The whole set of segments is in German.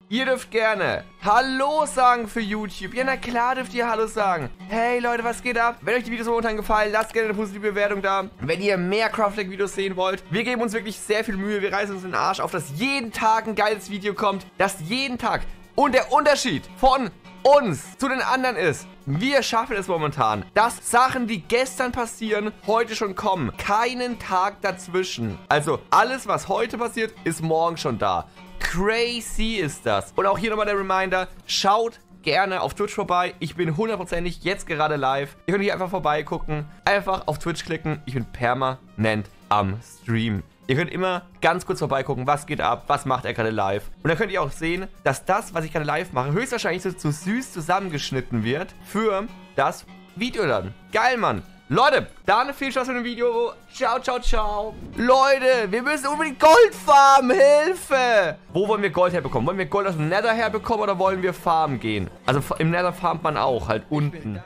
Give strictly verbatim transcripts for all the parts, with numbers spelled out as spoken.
Ihr dürft gerne Hallo sagen für YouTube. Ja, na klar dürft ihr Hallo sagen. Hey Leute, was geht ab? Wenn euch die Videos momentan gefallen, lasst gerne eine positive Bewertung da. Wenn ihr mehr Craftec-Videos sehen wollt, wir geben uns wirklich sehr viel Mühe. Wir reißen uns den Arsch auf, dass jeden Tag ein geiles Video kommt. Dass jeden Tag. Und der Unterschied von uns zu den anderen ist, wir schaffen es momentan, dass Sachen, die gestern passieren, heute schon kommen. Keinen Tag dazwischen. Also alles, was heute passiert, ist morgen schon da. Crazy ist das. Und auch hier nochmal der Reminder, schaut gerne auf Twitch vorbei. Ich bin hundertprozentig jetzt gerade live. Ihr könnt hier einfach vorbeigucken. Einfach auf Twitch klicken. Ich bin permanent am Stream. Ihr könnt immer ganz kurz vorbeigucken, was geht ab, was macht er gerade live. Und dann könnt ihr auch sehen, dass das, was ich gerade live mache, höchstwahrscheinlich so zu süß zusammengeschnitten wird für das Video dann. Geil, Mann. Leute, dann viel Spaß mit dem Video. Ciao, ciao, ciao. Leute, wir müssen unbedingt Gold farmen. Hilfe! Wo wollen wir Gold herbekommen? Wollen wir Gold aus dem Nether herbekommen oder wollen wir farmen gehen? Also im Nether farmt man auch, halt unten.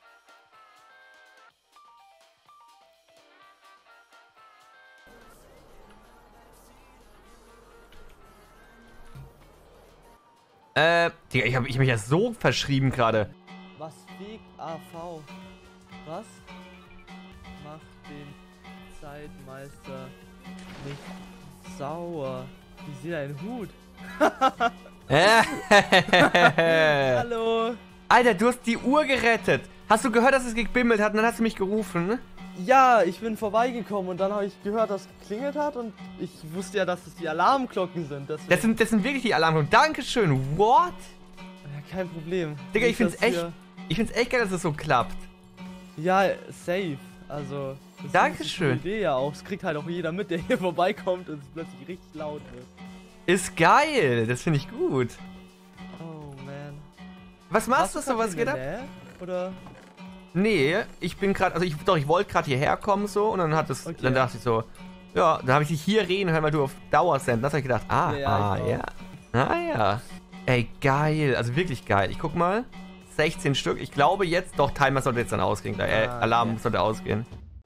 Äh, Digga, ich habe ich hab mich ja so verschrieben gerade. Was wiegt A V? Was? Macht den Zeitmeister nicht sauer. Wie sieht ein Hut? Hallo. Alter, du hast die Uhr gerettet. Hast du gehört, dass es gebimmelt hat und dann hast du mich gerufen? Ja, ich bin vorbeigekommen und dann habe ich gehört, dass es geklingelt hat und ich wusste ja, dass es die Alarmglocken sind. Deswegen. Das sind. Das sind wirklich die Alarmglocken. Dankeschön. What? Ja, kein Problem. Digga, Nicht, ich find's dass echt. hier- Ich find's echt geil, dass es so klappt. Ja, safe. Also, das Dankeschön. ist eine Idee ja auch. Es kriegt halt auch jeder mit, der hier vorbeikommt und es plötzlich richtig laut wird. Ist geil. Das finde ich gut. Oh, man. Was machst du Hast so? grad Was in geht der ab? Nähe? Oder? Nee, ich bin gerade. Also, ich, doch, ich wollte gerade hierher kommen so und dann hat es. Okay. Dann dachte ich so. Ja, dann habe ich dich hier reden hören, weil du auf Dauer send. Das habe ich gedacht. Ah, Ja, ah, ich auch. ja. Ah, ja. Ey, geil. Also wirklich geil. Ich guck mal. sechzehn Stück. Ich glaube jetzt. Doch, Timer sollte jetzt dann ausgehen. Äh, Ah, Alarm okay. sollte ausgehen.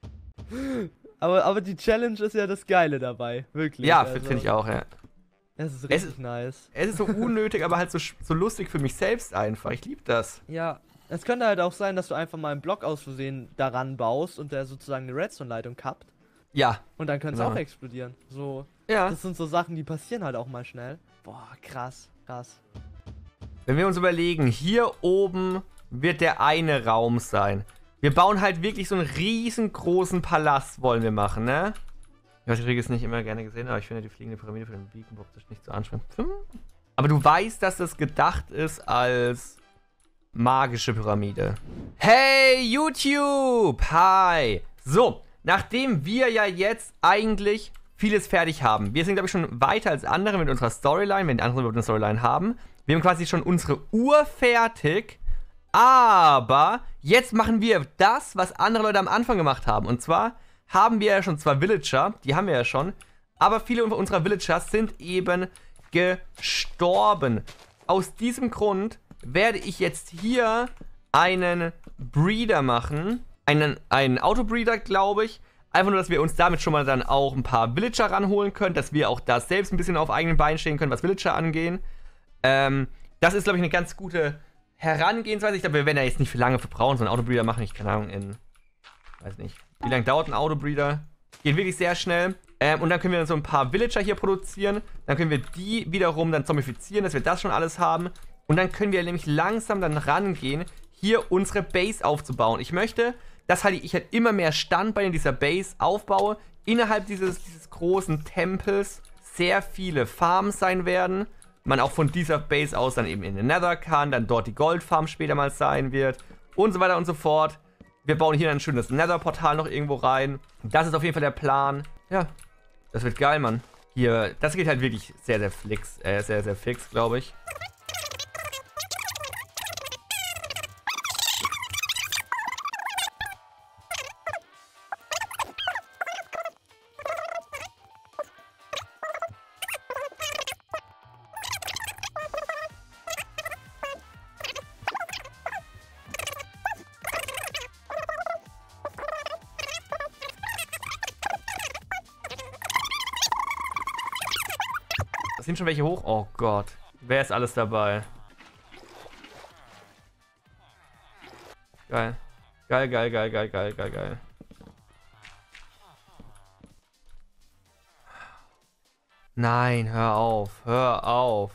Aber, aber die Challenge ist ja das Geile dabei. Wirklich. Ja, also, finde ich auch, ja. Es ist Es richtig ist- nice. Es ist so unnötig, aber halt so, so lustig für mich selbst einfach. Ich liebe das. Ja. Es könnte halt auch sein, dass du einfach mal einen Block aus Versehen daran baust und der sozusagen eine Redstone-Leitung kappt. Ja. Und dann könnte es Genau. auch explodieren. So. Ja. Das sind so Sachen, die passieren halt auch mal schnell. Boah, krass, krass. Wenn wir uns überlegen, hier oben wird der eine Raum sein. Wir bauen halt wirklich so einen riesengroßen Palast, wollen wir machen, ne? Ich weiß, ich kriege es nicht immer gerne gesehen, aber ich finde die fliegende Pyramide für den Beacon optisch nicht so ansprechend. Hm. Aber du weißt, dass das gedacht ist als magische Pyramide. Hey, YouTube! Hi! So, nachdem wir ja jetzt eigentlich vieles fertig haben. Wir sind, glaube ich, schon weiter als andere mit unserer Storyline, wenn die anderen überhaupt eine Storyline haben. Wir haben quasi schon unsere Uhr fertig. Aber jetzt machen wir das, was andere Leute am Anfang gemacht haben. Und zwar haben wir ja schon zwar Villager, die haben wir ja schon, aber viele unserer Villagers sind eben gestorben. Aus diesem Grund werde ich jetzt hier einen Breeder machen. Einen, einen Autobreeder, glaube ich. Einfach nur, dass wir uns damit schon mal dann auch ein paar Villager ranholen können, dass wir auch da selbst ein bisschen auf eigenen Beinen stehen können, was Villager angehen. Ähm, das ist, glaube ich, eine ganz gute Herangehensweise. Ich glaube, wir werden ja jetzt nicht für lange verbrauchen, so einen Autobreeder machen. Ich keine Ahnung, in, weiß nicht, wie lange dauert ein Autobreeder? Geht wirklich sehr schnell. Ähm, und dann können wir so ein paar Villager hier produzieren. Dann können wir die wiederum dann zombifizieren, dass wir das schon alles haben. Und dann können wir nämlich langsam dann rangehen, hier unsere Base aufzubauen. Ich möchte, dass halt ich halt immer mehr Standbeine in dieser Base aufbaue. Innerhalb dieses, dieses großen Tempels sehr viele Farms sein werden. Man auch von dieser Base aus dann eben in den Nether kann, dann dort die Goldfarm später mal sein wird und so weiter und so fort. Wir bauen hier ein schönes Nether-Portal noch irgendwo rein. Das ist auf jeden Fall der Plan. Ja, das wird geil, Mann. Hier, das geht halt wirklich sehr, sehr fix, äh, sehr, sehr fix, glaube ich. Es sind schon welche hoch. Oh Gott. Wer ist alles dabei? Geil. Geil, geil, geil, geil, geil, geil, geil. Nein, hör auf, hör auf.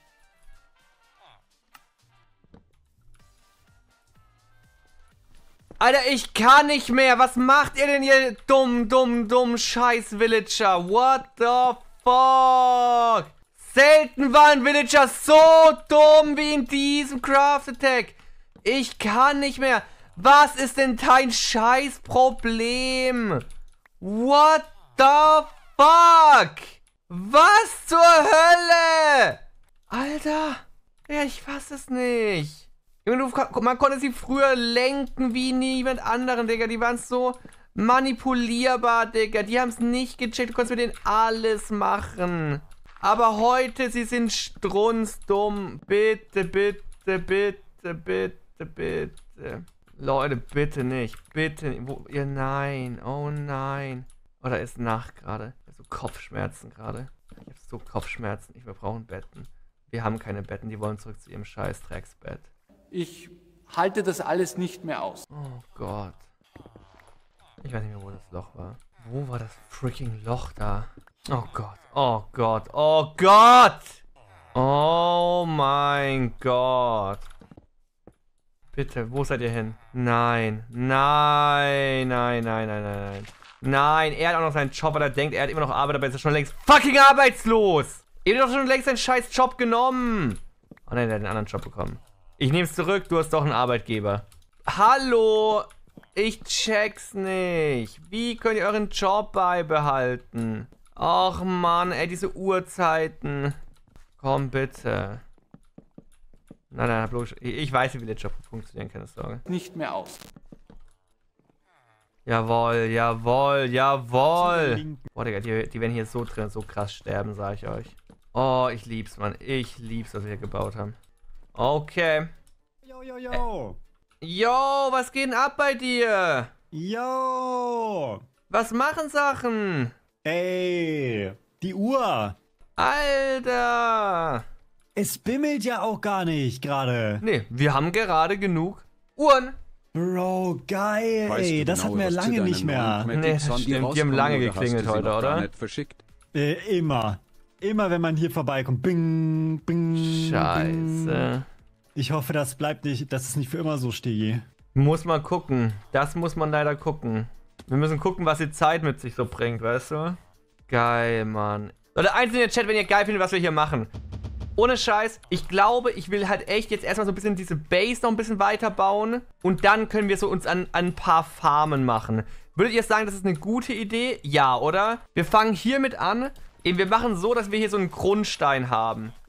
Alter, ich kann nicht mehr. Was macht ihr denn, ihr dumm, dumm, dumm scheiß Villager? What the fuck? Selten waren Villager so dumm wie in diesem Craft Attack. Ich kann nicht mehr. Was ist denn dein scheiß Problem? What the fuck? Was zur Hölle? Alter. Ja, ich fass es nicht. Man konnte sie früher lenken wie niemand anderen, Digga. Die waren so manipulierbar, Digga. Die haben es nicht gecheckt. Du konntest mit denen alles machen. Aber heute, sie sind strunzdumm. Bitte, bitte, bitte, bitte, bitte. Leute, bitte nicht. Bitte nicht. Wo, ja, nein. Oh nein. Oh, da ist Nacht gerade. Ich habe so Kopfschmerzen gerade. Ich habe so Kopfschmerzen. Ich, wir brauchen Betten. Wir haben keine Betten. Die wollen zurück zu ihrem scheiß Drecksbett. Ich halte das alles nicht mehr aus. Oh Gott. Ich weiß nicht mehr, wo das Loch war. Wo war das freaking Loch da? Oh Gott. Oh Gott. Oh Gott! Oh mein Gott. Bitte, wo seid ihr hin? Nein. Nein. Nein, nein, nein, nein, nein. Nein, er hat auch noch seinen Job, weil er denkt, er hat immer noch Arbeit, aber ist er schon längst fucking arbeitslos. Ihr habt doch schon längst seinen scheiß Job genommen. Oh nein, er hat einen anderen Job bekommen. Ich nehm's zurück, du hast doch einen Arbeitgeber. Hallo, ich check's nicht. Wie könnt ihr euren Job beibehalten? Ach Mann, ey, diese Uhrzeiten. Komm bitte. Nein, nein, bloß, ich weiß, wie der Job funktionieren kann, keine Sorge. Nicht mehr aus. Jawohl, jawohl, jawohl. Boah, Digga, die, die werden hier so drin, so krass sterben, sag ich euch. Oh, ich lieb's, Mann. Ich lieb's, was wir hier gebaut haben. Okay. Yo, yo, yo. Äh, yo, was geht denn ab bei dir? Yo. Was machen Sachen? Ey, die Uhr. Alter. Es bimmelt ja auch gar nicht gerade. Nee, wir haben gerade genug Uhren. Bro, geil, Weißt ey, du das genau, hatten wir was zu lange deinen nicht mehr. neuen Nee, Cosmetics das an dir stimmt, die haben rauskommen, lange oder hast du geklingelt sie heute, noch oder? gar nicht verschickt? Äh, immer. Immer, wenn man hier vorbeikommt. Bing, bing, bing. Scheiße. Ich hoffe, das bleibt nicht, das ist nicht für immer so, Stegi. Muss man gucken. Das muss man leider gucken. Wir müssen gucken, was die Zeit mit sich so bringt, weißt du? Geil, Mann. Leute, eins in den Chat, wenn ihr geil findet, was wir hier machen. Ohne Scheiß, ich glaube, ich will halt echt jetzt erstmal so ein bisschen diese Base noch ein bisschen weiterbauen. Und dann können wir so uns an, an ein paar Farmen machen. Würdet ihr sagen, das ist eine gute Idee? Ja, oder? Wir fangen hiermit an. Eben, wir machen so, dass wir hier so einen Grundstein haben.